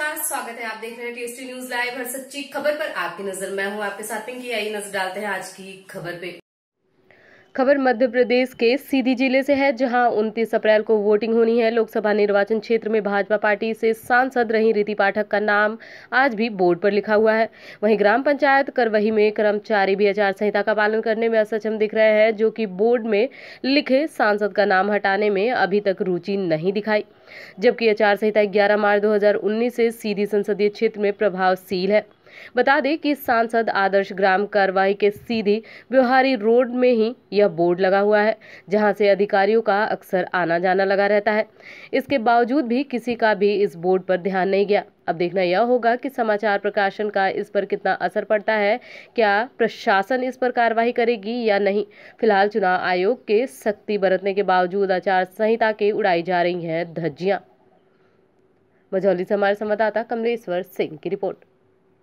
नमस्कार, स्वागत है। आप देख रहे हैं टेस्टी न्यूज लाइव, हर सच्ची खबर पर आपकी नजर। मैं हूं आपके साथ पिंकी। आइए नजर डालते हैं आज की खबर पे। खबर मध्य प्रदेश के सीधी जिले से है, जहां 29 अप्रैल को वोटिंग होनी है। लोकसभा निर्वाचन क्षेत्र में भाजपा पार्टी से सांसद रही रीति पाठक का नाम आज भी बोर्ड पर लिखा हुआ है। वहीं ग्राम पंचायत करवही में कर्मचारी भी आचार संहिता का पालन करने में असक्षम दिख रहे हैं, जो कि बोर्ड में लिखे सांसद का नाम हटाने में अभी तक रुचि नहीं दिखाई। जबकि आचार संहिता 11 मार्च 2019 से सीधी संसदीय क्षेत्र में प्रभावशील है। बता दें कि सांसद आदर्श ग्राम कार्रवाई के सीधी व्यवहारी रोड में ही यह बोर्ड लगा हुआ है, जहां से अधिकारियों का अक्सर आना जाना लगा रहता है। इसके बावजूद भी किसी का भी इस बोर्ड पर ध्यान नहीं गया। अब देखना यह होगा कि समाचार प्रकाशन का इस पर कितना असर पड़ता है। क्या प्रशासन इस पर कार्रवाई करेगी या नहीं। फिलहाल चुनाव आयोग के सख्ती बरतने के बावजूद आचार संहिता के उड़ाई जा रही हैं धज्जियां। मझौली से हमारे संवाददाता कमलेश्वर सिंह की रिपोर्ट।